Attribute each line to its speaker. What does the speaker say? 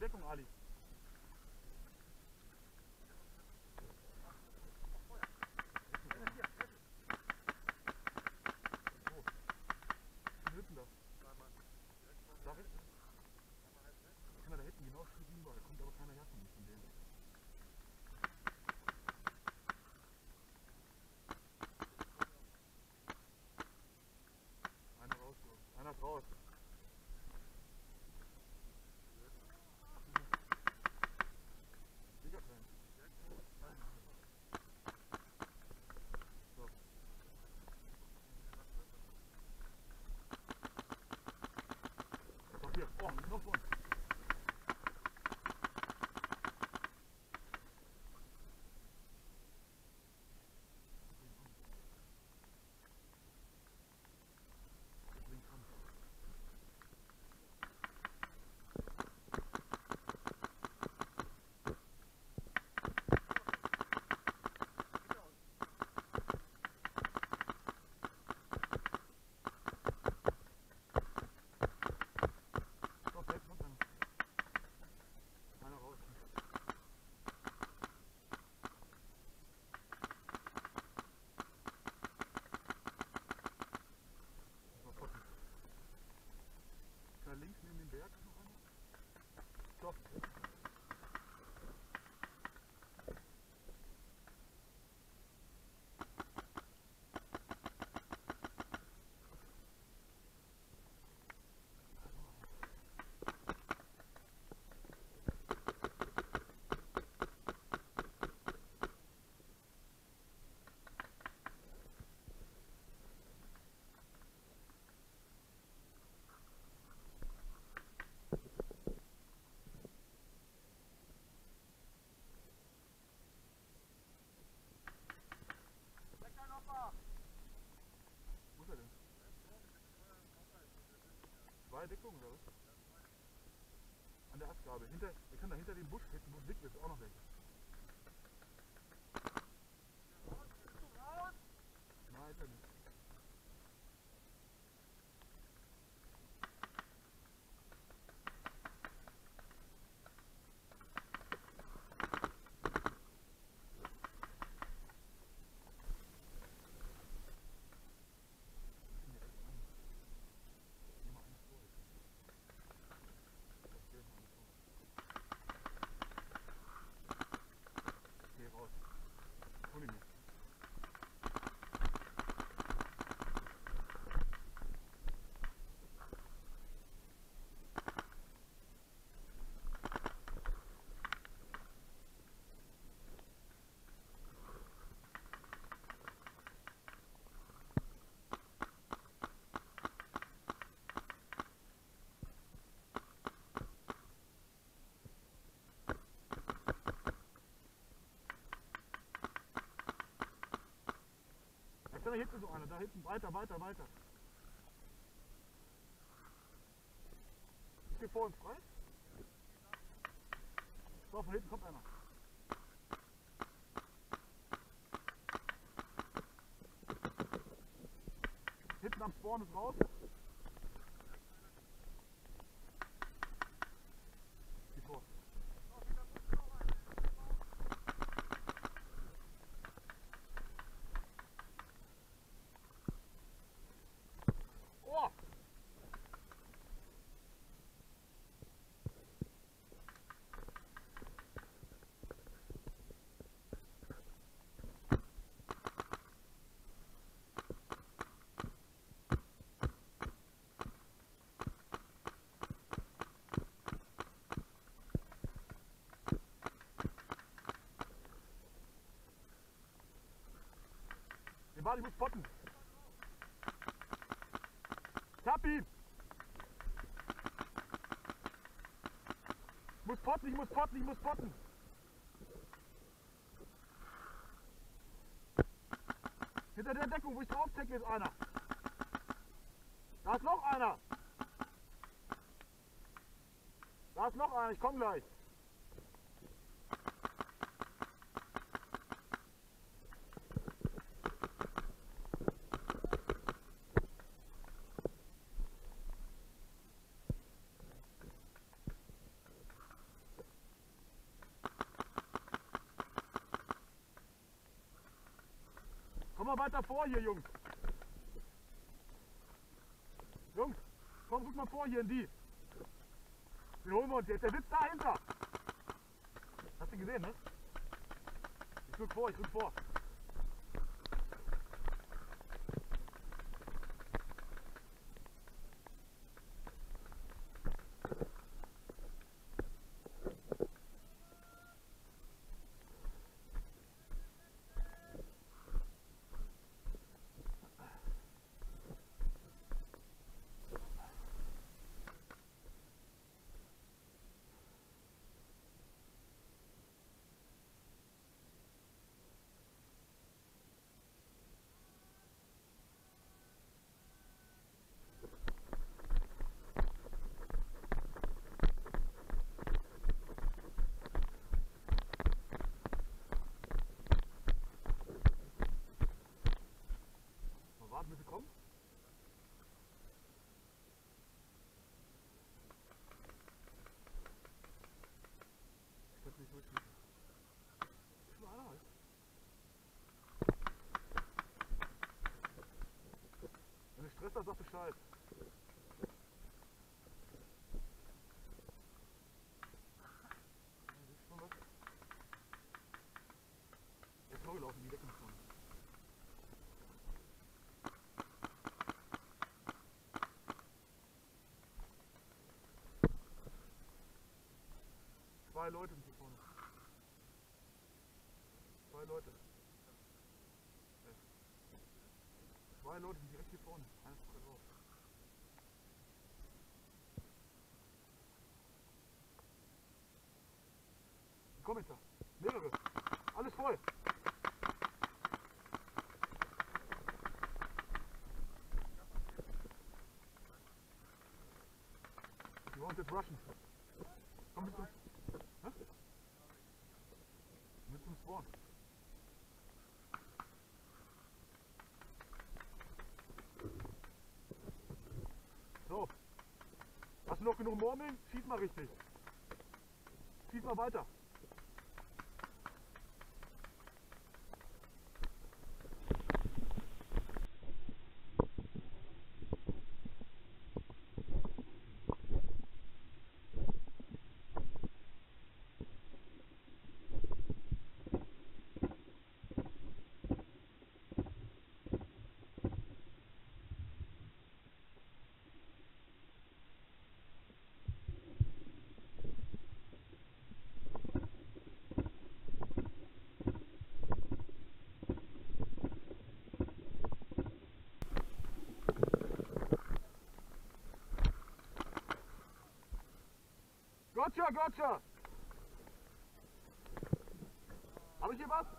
Speaker 1: Deckung, Ali. Da hinten. Kann er da hinten genau schieben, da kommt aber keiner her von denen. Einer raus, so. Einer ist raus. Siegerfan. So. Doch hier. Oh, noch so. Links neben dem Berg noch einer? Stopp! Wo ist er denn? Zwei Deckungen oder was? An der Astgabel. Er kann da hinter dem Busch stecken, wo es dick ist, auch noch weg. Nein, ist er nicht. Da hinten so einer, da hinten, weiter. Ist hier vor uns frei? So, von hinten kommt einer. Hinten am Spawn ist raus. Geh vor. Oh! Den Ball, ich muss potten. Ich hab ihn! Ich muss potten! Hinter der Deckung, wo ich drauf checke, ist einer. Da ist noch einer. Ich komm gleich. mal weiter vor hier, Jungs. Jungs, komm, rück mal vor hier in die. Den holen wir uns jetzt. Der sitzt dahinter. Hast du ihn gesehen, ne? Ich rück vor, ich rück vor. Mal warten, bis sie kommen. Ich kann nicht durchschießen. Ist schon einer halt. Wenn du Stress hast, sag Bescheid. Ist schon was? Der ist vorgelaufen, die Decke nicht vorne. Zwei Leute sind hier vorne. Zwei Leute. Ja. Zwei Leute sind direkt hier vorne. Einer ist gerade drauf. Komm jetzt da. Mehrere. Alles voll. You want it Russian? Komm mit zum... Hä? Mit zum Spawn. So. Hast du noch genug Murmeln? Schieß mal richtig. Schieß mal weiter. Gotcha, gotcha! Habe ich hier was?